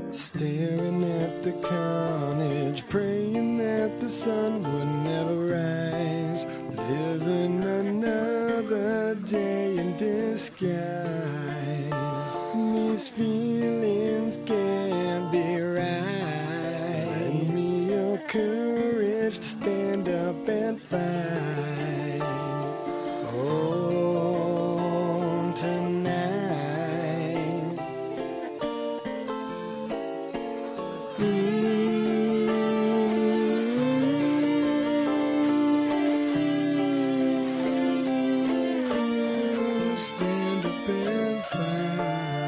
Staring at the carnage, praying that the sun would never rise. Living another day in disguise. These feelings can't be right. Lend me your courage to stand up and fight. Oh, tonight. Stand up and fight.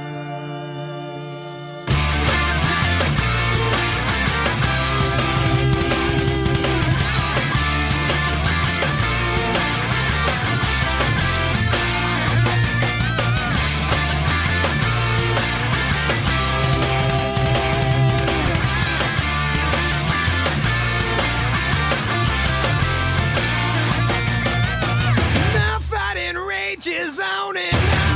The fighting rages on and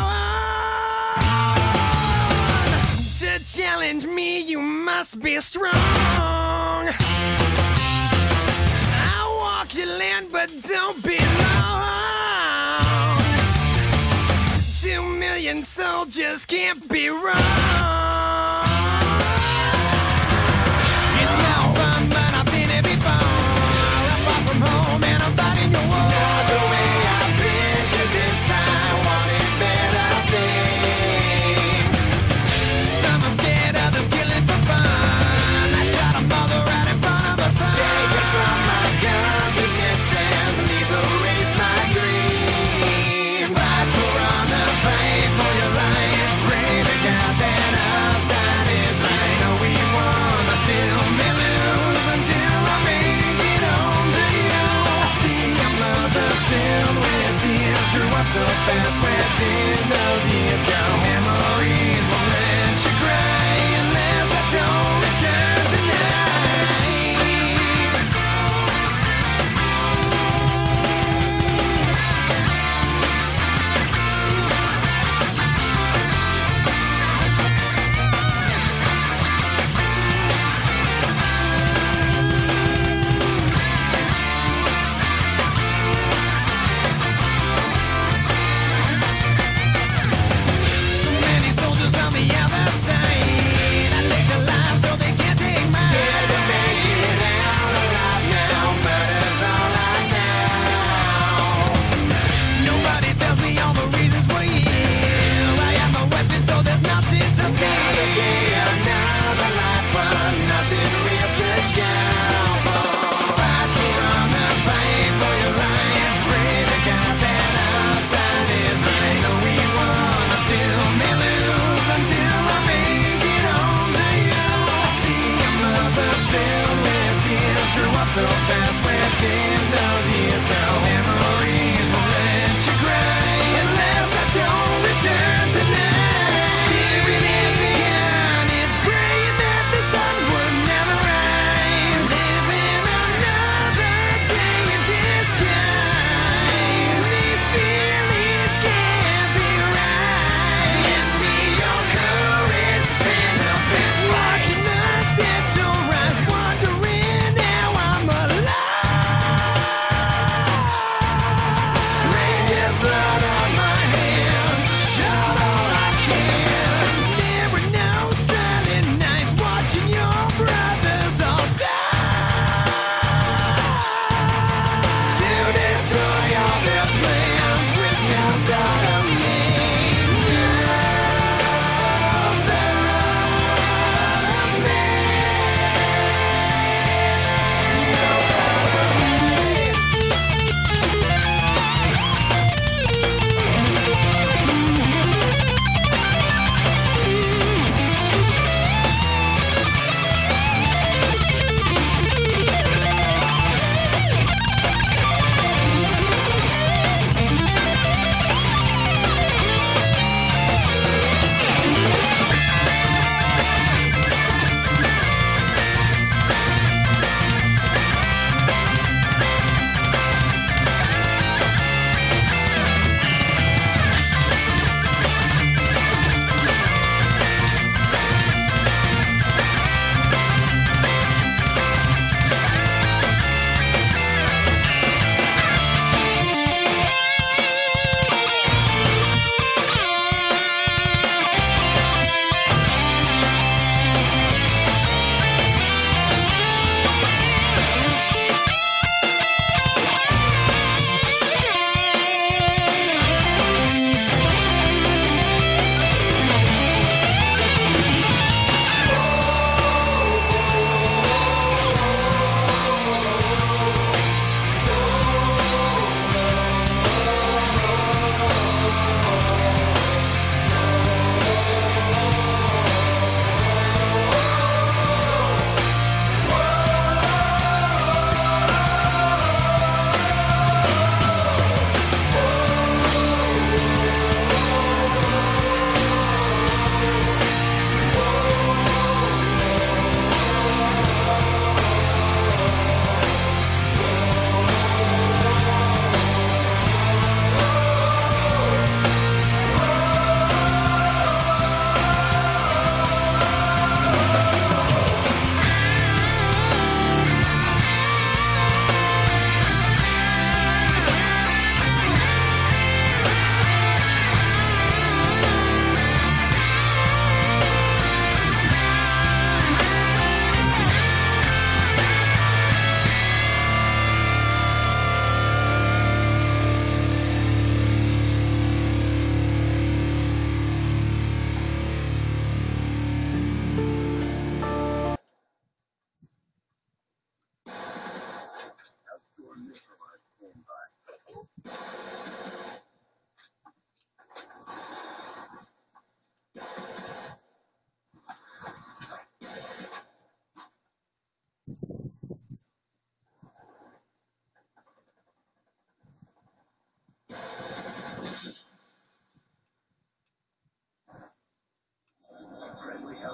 on. To challenge me, you must be strong. I'll walk your land, but don't be long. 2 million soldiers can't be wrong. It's no fun, but I've been here before. I'm far from home and I'm fighting your war. Not the way I've been to this, I wanted better things. Some are scared, others killing for fun. I shot a mother right in front of her son. Take us from my guns is missing. Please erase my dreams. Fight for honor, fight for your life. Pray to God that our side is right. No, we won, I still may lose until I make it home to you. I see your mother's filled with tears. Grew up so fast, where did those years go? Memories won't let you cry unless I don't return tonight.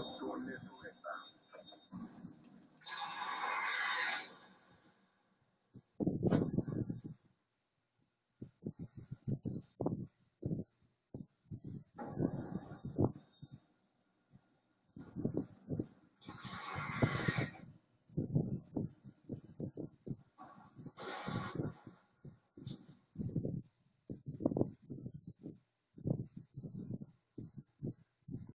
was doing this way.